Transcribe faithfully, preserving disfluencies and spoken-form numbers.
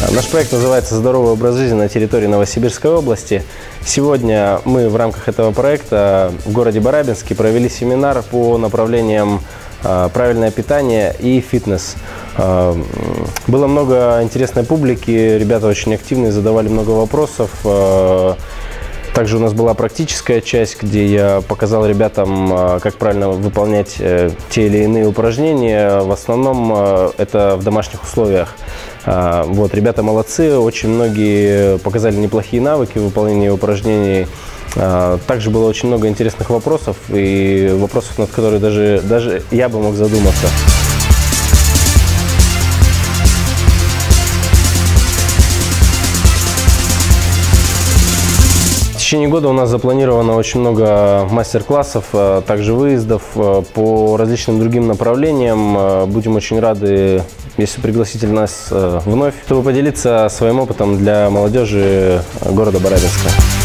Наш проект называется «Здоровый образ жизни на территории Новосибирской области». Сегодня мы в рамках этого проекта в городе Барабинске провели семинар по направлениям правильное питание и фитнес. Было много интересной публики, ребята очень активные, задавали много вопросов. Также у нас была практическая часть, где я показал ребятам, как правильно выполнять те или иные упражнения. В основном это в домашних условиях. Вот, ребята молодцы, очень многие показали неплохие навыки в выполнении упражнений. Также было очень много интересных вопросов, и вопросов, над которыми даже, даже я бы мог задуматься. В течение года у нас запланировано очень много мастер-классов, также выездов по различным другим направлениям. Будем очень рады, если пригласите нас вновь, чтобы поделиться своим опытом для молодежи города Барабинска.